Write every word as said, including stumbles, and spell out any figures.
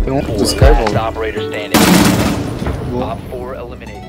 Tem um Four, dos caras, last mano. operator standing. Boa. Op four eliminated.